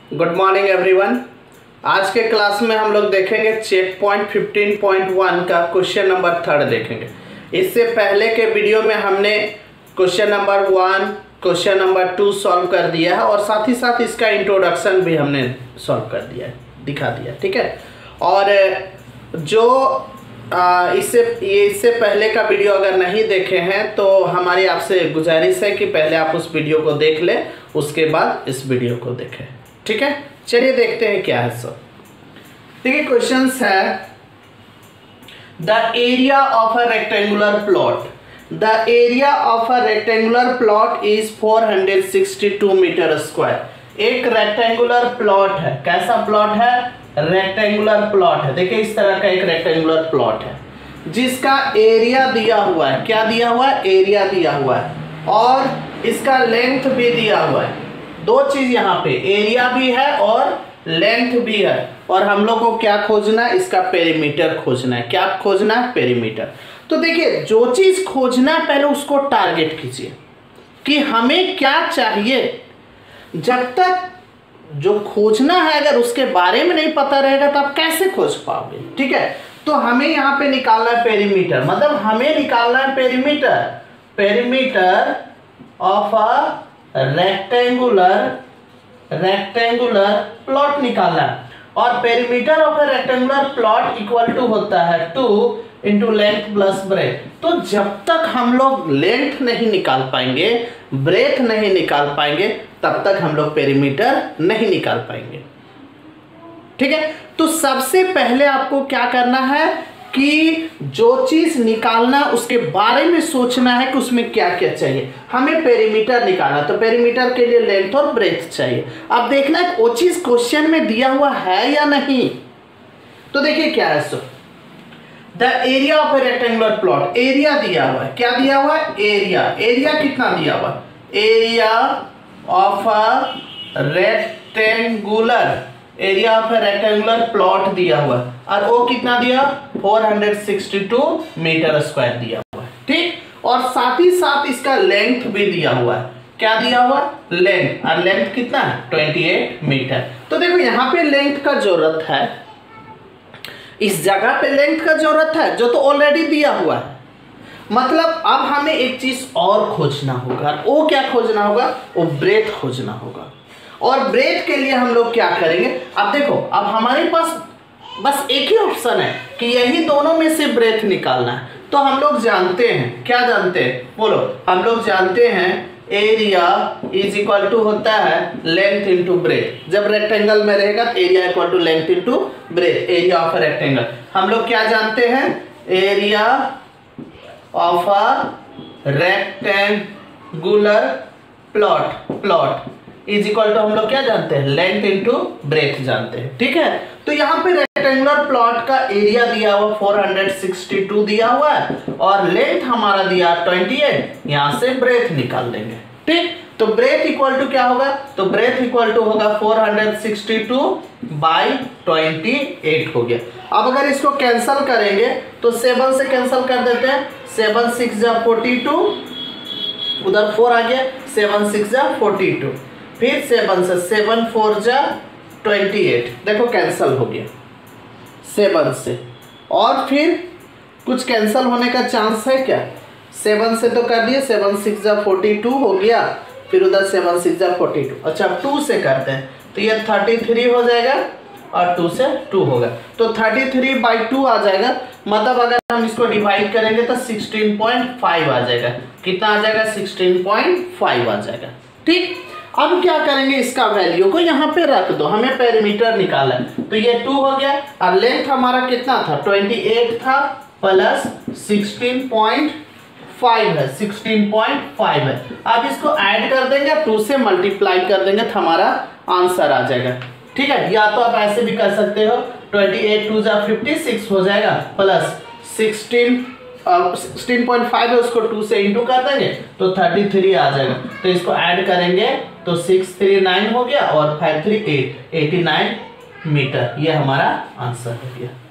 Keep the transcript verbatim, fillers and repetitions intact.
Good morning everyone. आज के class में हम लोग देखेंगे checkpoint fifteen point one का क्वेश्चन नंबर थर्ड देखेंगे। इससे पहले के वीडियो में हमने question number one question number two solve कर दिया है और साथ ही साथ इसका इंट्रोडक्शन भी हमने सॉल्व कर दिया है, दिखा दिया, ठीक है। और जो आ, इससे ये इससे पहले का वीडियो अगर नहीं देखे हैं तो हमारी आपसे गुजारिश है कि पहले आप उस वीडियो को देख लें, उसके बाद इस वीडियो को देखें, ठीक है। चलिए देखते हैं क्या है सब। देखिए क्वेश्चन है the area of a rectangular plot the area of a rectangular plot is four hundred sixty two metre square. एक रेक्टेंगुलर प्लॉट है। कैसा प्लॉट है? रेक्टेंगुलर प्लॉट है। देखिए इस तरह का एक रेक्टेंगुलर प्लॉट है जिसका एरिया दिया हुआ है। क्या दिया हुआ है? एरिया दिया हुआ है और इसका लेंथ भी दिया हुआ है। दो चीज यहाँ पे, एरिया भी है और लेंथ भी है। और हम लोग को क्या खोजना है? इसका पेरीमीटर खोजना है। क्या खोजना है? पेरीमीटर। तो देखिए जो चीज खोजना है पहले उसको टारगेट कीजिए कि हमें क्या चाहिए। जब तक जो खोजना है अगर उसके बारे में नहीं पता रहेगा तो आप कैसे खोज पाओगे, ठीक है। तो हमें यहाँ पे निकालना है पेरीमीटर, मतलब हमें निकालना है perimeter perimeter of a rectangular rectangular plot निकालना है। और perimeter of a rectangular plot equal to होता है two into length plus breadth. तो जब तक हम लोग लेंथ नहीं निकाल पाएंगे, ब्रेथ नहीं निकाल पाएंगे, तब तक हम लोग पेरीमीटर नहीं निकाल पाएंगे, ठीक है। तो सबसे पहले आपको क्या करना है कि जो चीज निकालना उसके बारे में सोचना है कि उसमें क्या क्या चाहिए। हमें पेरीमीटर निकालना, तो पेरीमीटर के लिए लेंथ और ब्रेथ चाहिए। अब देखना है वो चीज क्वेश्चन में दिया हुआ है या नहीं। तो देखिए क्या है so the area of a rectangular plot. Area दिया हुआ है। क्या दिया हुआ है? एरिया। एरिया कितना दिया हुआ है? Area of a rectangular area of a rectangular plot दिया हुआ है और वो कितना दिया? Four hundred sixty two metre square दिया हुआ है, ठीक। और साथ ही साथ इसका लेंथ भी दिया हुआ है। क्या दिया हुआ? लेंथ। और लेंथ कितना है? अट्ठाईस मीटर। तो देखो यहाँ पे लेंथ का जरूरत है, इस जगह पे लेंथ का जरूरत है जो तो ऑलरेडी दिया हुआ है। मतलब अब हमें एक चीज और खोजना होगा। वो क्या खोजना होगा? वो ब्रेथ खोजना होगा। और ब्रेथ के लिए हम लोग क्या करेंगे? अब देखो अब हमारे पास बस एक ही ऑप्शन है कि यही दोनों में से ब्रेथ निकालना है। तो हम लोग जानते हैं, क्या जानते हैं बोलो? हम लोग जानते हैं एरिया इज इक्वल टू होता है लेंथ इंटू ब्रेथ। जब रेक्टेंगल में रहेगा तो area equal to length into breadth. Area of a rectangle हम लोग क्या जानते हैं? Area of a rectangular plot plot is equal to हम लोग क्या जानते हैं? लेंथ इंटू ब्रेथ जानते हैं, ठीक है। तो यहाँ पे रेक्टेंगुलर प्लॉट का एरिया दिया हुआ फोर हंड्रेड सिक्सटी टू दिया हुआ है और लेंथ हमारा दिया अट्ठाईस। यहाँ से ब्रेथ निकाल देंगे, ठीक। तो ब्रेथ इक्वल टू क्या होगा? तो ब्रेथ इक्वल टू होगा four hundred sixty two by twenty eight हो गया। अब अगर इसको कैंसिल करेंगे तो सेवन से कैंसिल कर देते हैं। सेवन सिक्स जा फोर्टी टू, उधर फोर आ गया, सेवन सिक्स जा फोर्टी टू, फिर सेवन से सेवन फोर जा ट्वेंटी एट। देखो कैंसिल हो गया सेवन से। और फिर कुछ कैंसिल होने का चांस है क्या? सेवन से तो कर दिए, सेवन सिक्स जा फोर्टी टू हो गया, फिर उधर सेवन सिक्स जा फोर्टी टू। अच्छा अब टू से करते हैं तो ये थर्टी थ्री हो जाएगा और टू से टू होगा तो थर्टी थ्री बाई टू आ जाएगा। मतलब अगर हम इसको डिवाइड करेंगे तो सिक्सटीन पॉइंट फाइव आ जाएगा। कितना आ जाएगा? सिक्सटीन पॉइंट फाइव आ जाएगा, ठीक। अब क्या करेंगे? इसका वैल्यू को यहाँ पे रख दो। हमें पेरीमीटर निकाला है तो ये टू हो गया और लेंथ हमारा कितना था? ट्वेंटी एट था प्लस सिक्सटीन पॉइंट फाइव है, सिक्सटीन पॉइंट फाइव है। अब इसको ऐड कर देंगे, टू से मल्टीप्लाई कर देंगे तो हमारा आंसर आ जाएगा, ठीक है। या तो आप ऐसे भी कर सकते हो, ट्वेंटी एट टू जा फिफ्टी सिक्स हो जाएगा plus sixteen sixteen point five है, उसको टू से इंटू कर देंगे तो थर्टी थ्री आ जाएगा। तो इसको ऐड करेंगे तो सिक्स थ्री नाइन हो गया और five three eight, eighty nine metre. ये हमारा आंसर हो गया।